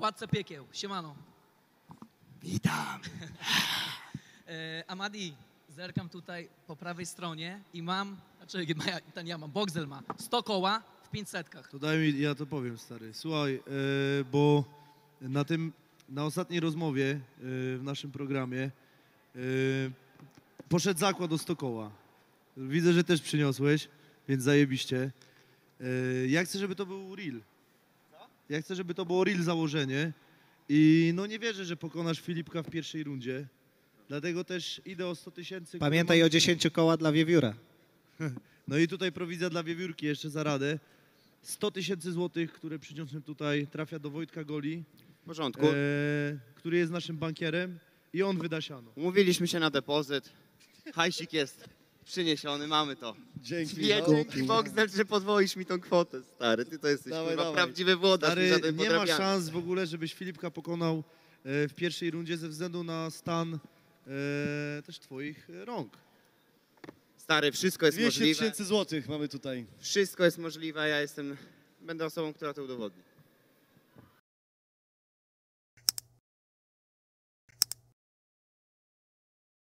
Władcę piekieł. Siemano. Witam. Amadi, zerkam tutaj po prawej stronie i mam, mam, Boxel ma 100 koła w 500. To daj mi, ja to powiem, stary. Słuchaj, bo na ostatniej rozmowie w naszym programie poszedł zakład o 100 koła. Widzę, że też przyniosłeś, więc zajebiście. Ja chcę, żeby to był real. Ja chcę, żeby to było real założenie i no nie wierzę, że pokonasz Filipka w pierwszej rundzie. Dlatego też idę o 100 tysięcy. Pamiętaj o 10 koła dla wiewióra. No i tutaj prowizja dla wiewiórki jeszcze za radę. 100 tysięcy złotych, które przyniosłem tutaj, trafia do Wojtka Goli. W porządku. Który jest naszym bankierem i on wyda siano. Umówiliśmy się na depozyt. Hajsik jest przyniesiony, mamy to. Dzięki. Dzięki Boxdel, że podwoisz mi tą kwotę, stary. Ty to jesteś kurwa prawdziwy włodarz, Stary, żaden nie ma podrabiany. szans w ogóle, żebyś Filipka pokonał w pierwszej rundzie ze względu na stan też twoich rąk. Stary, wszystko jest 200 możliwe. tysięcy złotych mamy tutaj. Wszystko jest możliwe, będę osobą, która to udowodni.